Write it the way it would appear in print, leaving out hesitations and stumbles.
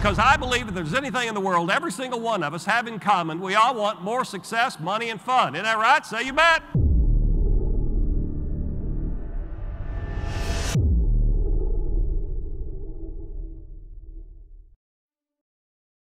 Because I believe if there's anything in the world every single one of us have in common, we all want more success, money, and fun. Isn't that right? Say you bet.